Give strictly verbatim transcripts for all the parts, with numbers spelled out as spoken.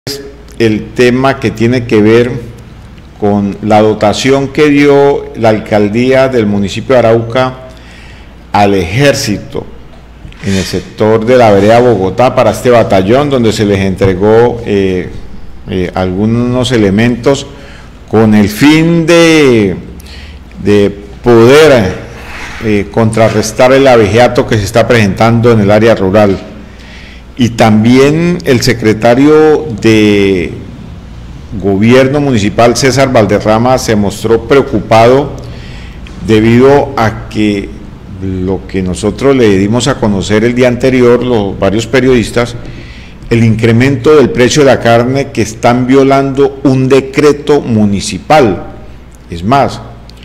el tema que tiene que ver con la dotación que dio la alcaldía del municipio de Arauca al ejército en el sector de la vereda Bogotá para este batallón, donde se les entregó eh, eh, algunos elementos con el fin de, de poder eh, contrarrestar el abigeato que se está presentando en el área rural. Y también el secretario de Gobierno Municipal, César Valderrama, se mostró preocupado debido a que lo que nosotros le dimos a conocer el día anterior, los varios periodistas, el incremento del precio de la carne, que están violando un decreto municipal. Es más,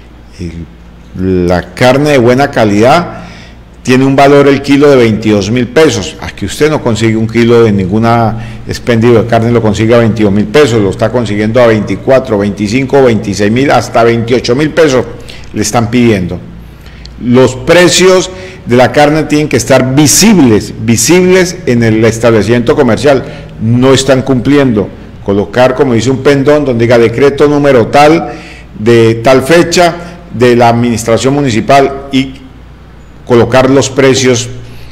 el, la carne de buena calidad tiene un valor el kilo de veintidós mil pesos. Aquí usted no consigue un kilo de ninguna expendio de carne, lo consigue a veintidós mil pesos, lo está consiguiendo a veinticuatro, veinticinco, veintiséis mil, hasta veintiocho mil pesos le están pidiendo. Los precios de la carne tienen que estar visibles, visibles en el establecimiento comercial. No están cumpliendo. Colocar, como dice un pendón, donde diga decreto número tal, de tal fecha, de la administración municipal, y colocar los precios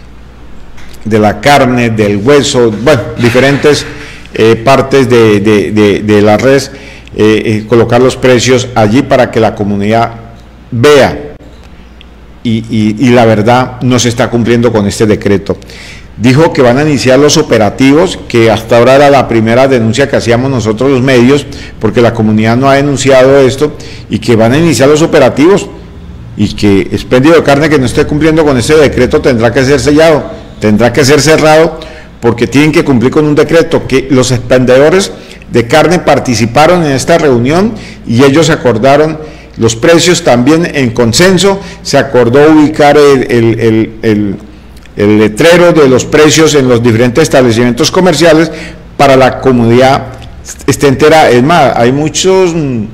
de la carne, del hueso, bueno, diferentes eh, partes de, de, de, de la res, eh, eh, colocar los precios allí para que la comunidad vea. Y, y, y la verdad no se está cumpliendo con este decreto. Dijo que van a iniciar los operativos, que hasta ahora era la primera denuncia que hacíamos nosotros los medios, porque la comunidad no ha denunciado esto, y que van a iniciar los operativos, y que expendio de carne que no esté cumpliendo con este decreto tendrá que ser sellado, tendrá que ser cerrado, porque tienen que cumplir con un decreto. Que los expendedores de carne participaron en esta reunión y ellos acordaron los precios también en consenso. Se acordó ubicar el, el, el, el, el letrero de los precios en los diferentes establecimientos comerciales para la comunidad esté entera. Es más, hay muchos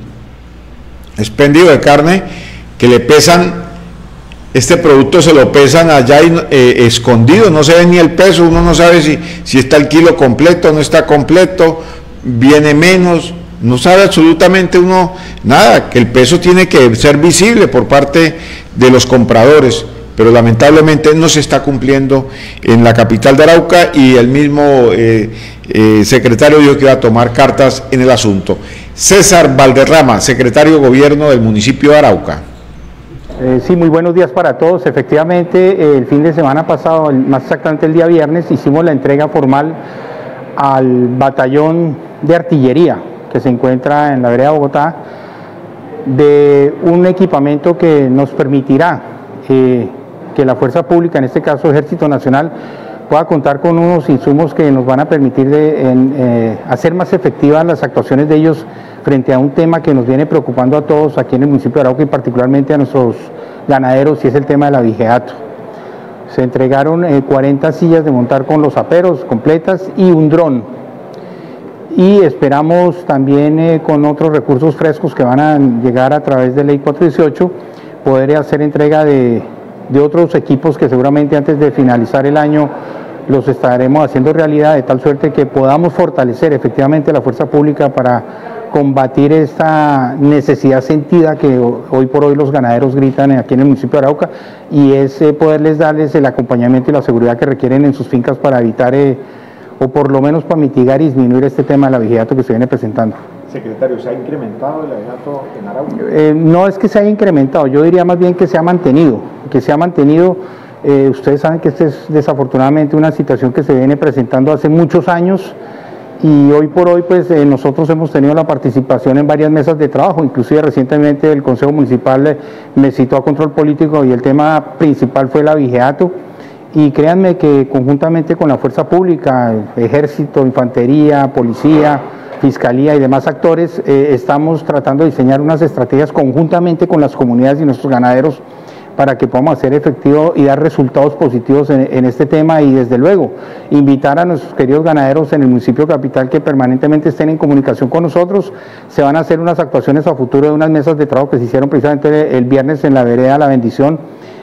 expendios de carne que le pesan, este producto se lo pesan allá y, eh, escondido, no se ve ni el peso, uno no sabe si, si está el kilo completo, no está completo, viene menos, no sabe absolutamente uno nada, que el peso tiene que ser visible por parte de los compradores, pero lamentablemente no se está cumpliendo en la capital de Arauca, y el mismo eh, eh, secretario dijo que iba a tomar cartas en el asunto. César Valderrama, secretario de Gobierno del municipio de Arauca. Eh, sí, muy buenos días para todos. Efectivamente, eh, el fin de semana pasado, el, más exactamente el día viernes, hicimos la entrega formal al batallón de artillería que se encuentra en la vereda Bogotá de un equipamiento que nos permitirá eh, que la fuerza pública, en este caso Ejército Nacional, pueda contar con unos insumos que nos van a permitir de, en, eh, hacer más efectivas las actuaciones de ellos frente a un tema que nos viene preocupando a todos aquí en el municipio de Arauca y particularmente a nuestros ganaderos, y es el tema del abigeato. Se entregaron eh, cuarenta sillas de montar con los aperos completas y un dron. Y esperamos también eh, con otros recursos frescos que van a llegar a través de ley cuatrocientos dieciocho, poder hacer entrega de, de otros equipos que seguramente antes de finalizar el año los estaremos haciendo realidad, de tal suerte que podamos fortalecer efectivamente la fuerza pública para combatir esta necesidad sentida que hoy por hoy los ganaderos gritan aquí en el municipio de Arauca, y es eh, poderles darles el acompañamiento y la seguridad que requieren en sus fincas para evitar eh, o por lo menos para mitigar y disminuir este tema del abigeato que se viene presentando. Secretario, ¿se ha incrementado el abigeato en Arauca? Eh, no es que se haya incrementado, yo diría más bien que se ha mantenido, que se ha mantenido. Eh, ustedes saben que esta es desafortunadamente una situación que se viene presentando hace muchos años, y hoy por hoy pues eh, nosotros hemos tenido la participación en varias mesas de trabajo, inclusive recientemente el Consejo Municipal eh, me citó a control político y el tema principal fue el abigeato, y créanme que conjuntamente con la fuerza pública, ejército, infantería, policía, fiscalía y demás actores, eh, estamos tratando de diseñar unas estrategias conjuntamente con las comunidades y nuestros ganaderos para que podamos hacer efectivo y dar resultados positivos en, en este tema, y desde luego invitar a nuestros queridos ganaderos en el municipio capital que permanentemente estén en comunicación con nosotros. Se van a hacer unas actuaciones a futuro de unas mesas de trabajo que se hicieron precisamente el viernes en la vereda La Bendición,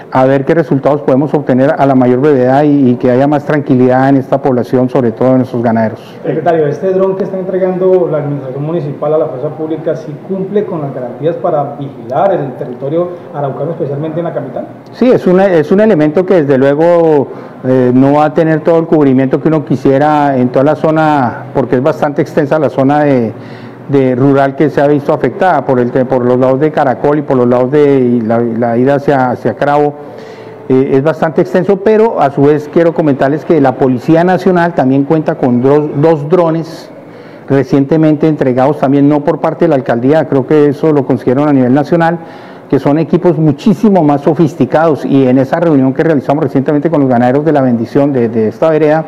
a ver qué resultados podemos obtener a la mayor brevedad y, y que haya más tranquilidad en esta población, sobre todo en nuestros ganaderos. Secretario, este dron que está entregando la administración municipal a la fuerza pública, ¿sí cumple con las garantías para vigilar el territorio araucano, especialmente en la capital? Sí, es, una, es un elemento que desde luego eh, no va a tener todo el cubrimiento que uno quisiera en toda la zona, porque es bastante extensa la zona de, de rural que se ha visto afectada por, el, por los lados de Caracol y por los lados de la, la ida hacia, hacia Cravo. Eh, es bastante extenso, pero a su vez quiero comentarles que la Policía Nacional también cuenta con dos, dos drones recientemente entregados también, no por parte de la alcaldía, creo que eso lo consiguieron a nivel nacional, que son equipos muchísimo más sofisticados, y en esa reunión que realizamos recientemente con los ganaderos de la bendición de, de esta vereda,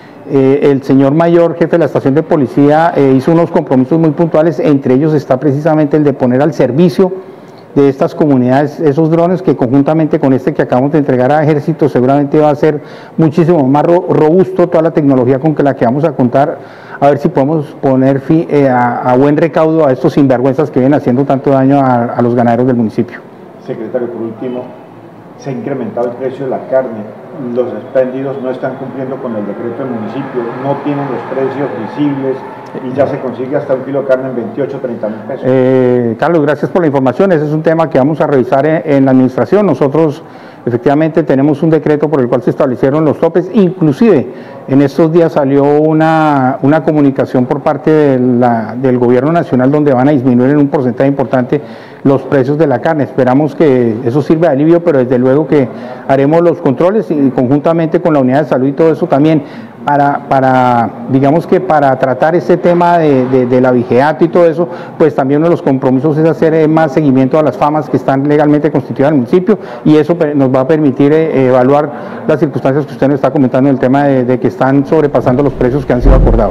eh, el señor mayor jefe de la estación de policía eh, hizo unos compromisos muy puntuales, entre ellos está precisamente el de poner al servicio de estas comunidades esos drones, que conjuntamente con este que acabamos de entregar a Ejército seguramente va a ser muchísimo más ro robusto toda la tecnología con que la que vamos a contar, a ver si podemos poner fi, eh, a, a buen recaudo a estos sinvergüenzas que vienen haciendo tanto daño a, a los ganaderos del municipio. Secretario, por último, se ha incrementado el precio de la carne, los expendidos no están cumpliendo con el decreto del municipio, no tienen los precios visibles y ya se consigue hasta un kilo de carne en veintiocho, treinta mil pesos. Eh, Carlos, gracias por la información. Ese es un tema que vamos a revisar en, en la administración. Nosotros efectivamente tenemos un decreto por el cual se establecieron los topes, inclusive en estos días salió una, una comunicación por parte de la, del gobierno nacional donde van a disminuir en un porcentaje importante los precios de la carne. Esperamos que eso sirva de alivio, pero desde luego que haremos los controles y conjuntamente con la unidad de salud y todo eso también para, para digamos que para tratar este tema de, de, de la vigiato y todo eso, pues también uno de los compromisos es hacer más seguimiento a las famas que están legalmente constituidas en el municipio, y eso nos va a permitir eh, evaluar las circunstancias que usted nos está comentando en el tema de, de que están sobrepasando los precios que han sido acordados.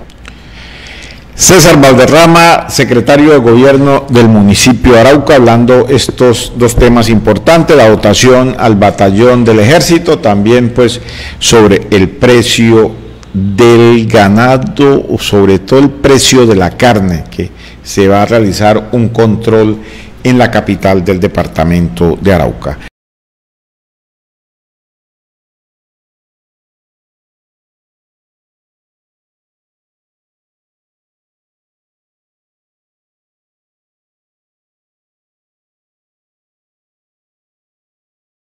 César Valderrama, secretario de Gobierno del municipio de Arauca, hablando estos dos temas importantes, la dotación al batallón del Ejército, también pues sobre el precio del ganado, o sobre todo el precio de la carne, que se va a realizar un control en la capital del departamento de Arauca.